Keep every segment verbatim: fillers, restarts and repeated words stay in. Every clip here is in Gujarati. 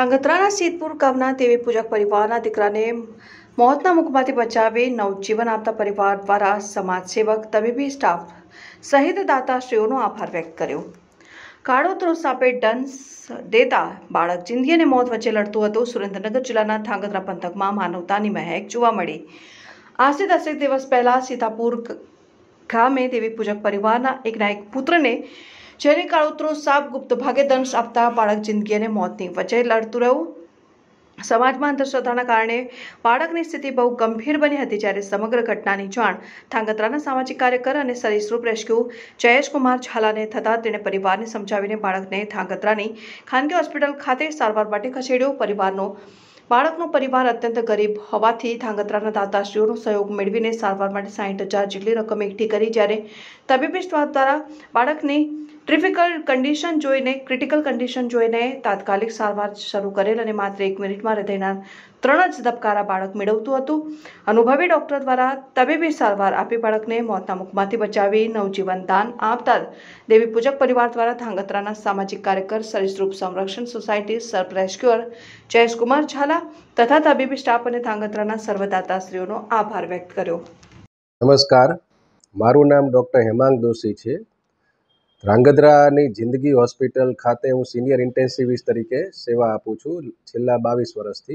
ધાંગધ્રાના સિદ્ધપુર ગામના દેવી પૂજક પરિવારના દીકરાને મોતના મુખમાંથી બચાવી નવજીવન આપતા પરિવાર દ્વારા સમાજસેવક, તબીબી સ્ટાફ સહિત દાતાશ્રીઓનો આભાર વ્યક્ત કર્યો। કાળોતરો સાપે ડંસ દેતા બાળક જિંદગી અને મોત વચ્ચે લડતું હતું। સુરેન્દ્રનગર જિલ્લાના ધાંગધ્રા પંથકમાં માનવતાની મહેક જોવા મળી। આજથી દસેક દિવસ પહેલા સીતાપુર ગામે દેવી પૂજક પરિવારના એકના એક પુત્રને જેને કાળોતરો સાપ ગુપ્ત ભાગે દંશ આપતા બાળક જિંદગી અને મોતની વચ્ચે લડતું રહ્યું। સમાજમાં અંધશ્રદ્ધાના કારણે બાળકની સ્થિતિ બહુ ગંભીર બની હતી, જ્યારે સમગ્ર ઘટનાની જાણ ધાંગધ્રાના સામાજિક કાર્યકર અને સરીસૃપ રેસ્ક્યુ જયેશકુમાર ઝાલાને થતાં તેણે પરિવારને સમજાવીને બાળકને ધાંગધ્રાની ખાનગી હોસ્પિટલ ખાતે સારવાર માટે ખસેડ્યો। પરિવારનો બાળકનો પરિવાર અત્યંત ગરીબ હોવાથી ધાંગધ્રાના દાતાશ્રીઓનો સહયોગ મેળવીને સારવાર માટે સાઠ હજાર જેટલી રકમ એકઠી કરી, જ્યારે તબીબી સ્ટાફ દ્વારા બાળકની ક્રિટિકલ કન્ડિશન જોઈને ક્રિટિકલ કન્ડિશન જોઈને તાત્કાલિક સારવાર શરૂ કરેલ અને માત્ર એક મિનિટમાં હૃદયના ત્રણ જ ધબકારા બાળક મેળવતું હતું। અનુભવી ડોક્ટર દ્વારા તબીબી સારવાર આપી બાળકને મોતના મુખમાંથી બચાવી નવજીવન દાન આપતા દેવી પૂજક પરિવાર દ્વારા ધાંગધ્રાના સામાજિક કાર્યકર, સરીસૃપ સંરક્ષણ સોસાયટી, સર્પ રેસ્ક્યુઅર જયેશકુમાર ઝાલા તથા તબીબી સ્ટાફ અને ધાંગધ્રાના સર્વદાતાશ્રીઓનો આભાર વ્યક્ત કર્યો। નમસ્કાર, મારું નામ ડૉક્ટર હેમાંગ દોશી છે। ધ્રાંગધ્રાની જિંદગી હોસ્પિટલ ખાતે હું સિનિયર ઇન્ટેન્સિવિસ્ટ તરીકે સેવા આપું છું છેલ્લા બાવીસ વર્ષથી।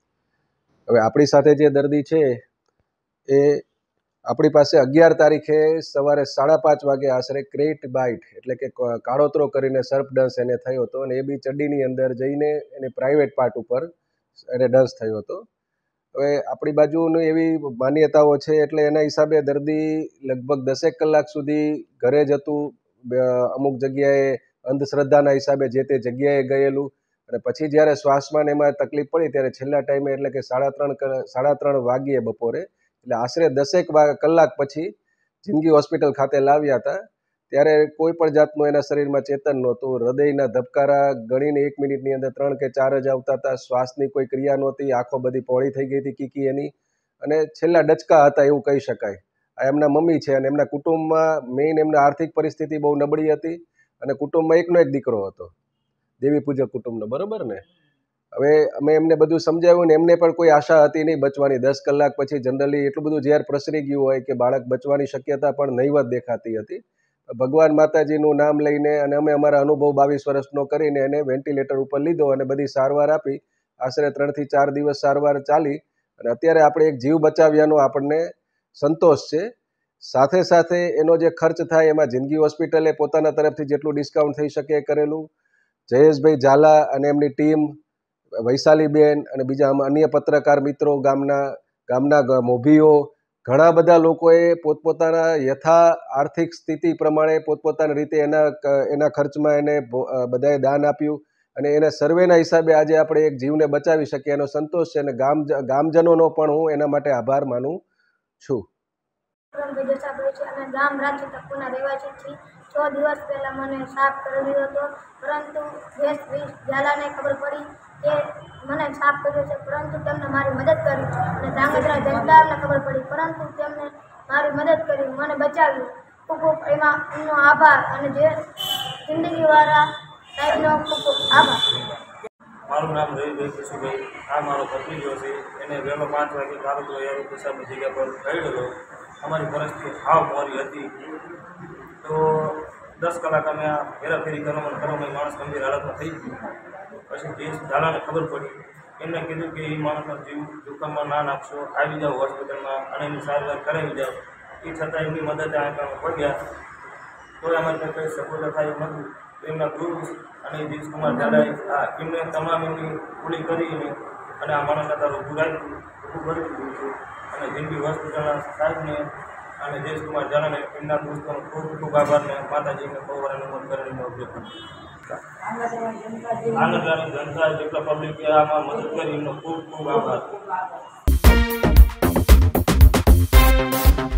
હવે આપણી સાથે જે દર્દી છે એ આપણી પાસે અગિયાર તારીખે સવારે સાડા પાંચ વાગે આશરે ક્રેટ બાઇટ એટલે કે કાળોતરો કરીને સર્પ ડંસ એને થયો હતો, અને એ બી ચડ્ડીની અંદર જઈને એને પ્રાઇવેટ પાર્ટ ઉપર એને ડંસ થયો હતો। હવે આપણી બાજુની એવી માન્યતાઓ છે એટલે એના હિસાબે દર્દી લગભગ દસેક કલાક સુધી ઘરે જ હતું। અમુક જગ્યાએ અંધશ્રદ્ધાના હિસાબે જે તે જગ્યાએ ગયેલું, અને પછી જ્યારે શ્વાસમાં એમાં તકલીફ પડી ત્યારે છેલ્લા ટાઈમે એટલે કે સાડા ત્રણ સાડા ત્રણ વાગ્યે બપોરે એટલે આશરે દસેક કલાક પછી જિંદગી હોસ્પિટલ ખાતે લાવ્યા હતા। ત્યારે કોઈ પણ જાતનું એના શરીરમાં ચેતન નહોતું। હૃદયના ધબકારા ગણીને એક મિનિટની અંદર ત્રણ કે ચાર જ આવતા હતા। શ્વાસની કોઈ ક્રિયા નહોતી, આંખો બધી પહોળી થઈ ગઈ હતી કીકી એની, અને છેલ્લા ડચકા હતા એવું કહી શકાય। આ એમના મમ્મી છે, અને એમના કુટુંબમાં મેઇન એમના આર્થિક પરિસ્થિતિ બહુ નબળી હતી, અને કુટુંબમાં એકનો એક દીકરો હતો, દેવી પૂજક કુટુંબનો, બરાબર ને। હવે અમે એમને બધું સમજાવ્યું ને એમને પણ કોઈ આશા હતી નહીં બચવાની। દસ કલાક પછી જનરલી એટલું બધું ઝેર પ્રસરી ગયું હોય કે બાળક બચવાની શક્યતા પણ નહીવત દેખાતી હતી। ભગવાન માતાજીનું નામ લઈને અને અમે અમારા અનુભવ બાવીસ વર્ષનો કરીને એને વેન્ટિલેટર ઉપર લીધો અને બધી સારવાર આપી। આશરે ત્રણથી ચાર દિવસ સારવાર ચાલી, અને અત્યારે આપણે એક જીવ બચાવ્યાનો આપણને સંતોષ છે। સાથે સાથે એનો જે ખર્ચ થાય એમાં જિંદગી હોસ્પિટલે પોતાના તરફથી જેટલું ડિસ્કાઉન્ટ થઈ શકે એ કરેલું। જયેશભાઈ ઝાલા અને એમની ટીમ, વૈશાલીબેન અને બીજા અન્ય પત્રકાર મિત્રો, ગામના ગામના મોભીઓ, ઘણા બધા લોકોએ પોતપોતાના યથા આર્થિક સ્થિતિ પ્રમાણે પોતપોતાની રીતે એના એના ખર્ચમાં એને બધાએ દાન આપ્યું, અને એના સર્વેના હિસાબે આજે આપણે એક જીવને બચાવી શકીએ એનો સંતોષ છે, અને ગામ ગામજનોનો પણ હું એના માટે આભાર માનું છું। અને ગામ રાજ્ય તપુના રહેવાસીથી છ દિવસ પહેલાં મને સાપ કરડ્યો હતો, પરંતુ જયેશભાઈ ઝાલાને ખબર પડી કે મને સાપ કર્યો છે, પરંતુ તેમને મારી મદદ કરી, અને ધાંગધ્રા જનતાને ખબર પડી પરંતુ તેમને મારી મદદ કરી, મને બચાવ્યું। ખૂબ ખૂબ એમાં એમનો આભાર, અને જે જિંદગીવાળા સાહેબનો ખૂબ ખૂબ આભાર। મારું નામ રવિભાઈ કુશુભાઈ, આ મારો ભત્રીજો છે। એને વહેલો પાંચ વાગે કાળોતરો યાર પેશાબની જગ્યા પર કાઢ્યો। અમારી પરિસ્થિતિ હાવ મોરી હતી, તો દસ કલાક અમે આ હેરાફેરી કરવામાં કરવામાં માણસ ગંભીર હાલતમાં થઈ ગયું। પછી જયેશ ઝાલાને ખબર પડી, એમને કીધું કે એ માણસનો જીવ જોખમમાં ના નાખશો, આવી જાઓ હોસ્પિટલમાં અને એની સારવાર કરાવી જાઓ। એ છતાં એમની મદદે આ પગ્યા, તો અમારી પાસે કંઈ સપોર્ટ થાય એમ નહોતું। એમના ગુરુ અને જયેશકુમાર ઝાલાએ આ એમને તમામ એમની પૂરી કરીને અને આ માણસને તારું ઊભું રાખ્યું, ઊભું કરી દીધું છે। અને જિંદગી હોસ્પિટલના સાહેબને અને જયેશકુમાર ઝાલાને એમના દોસ્તોનો ખૂબ ખૂબ આભાર, ને માતાજીને પવારાનું મત કરીને ઉપયોગ ધાંગધ્રાની જનતા જેટલા પબ્લિકે આમાં મદદ કરી એમનો ખૂબ ખૂબ આભાર।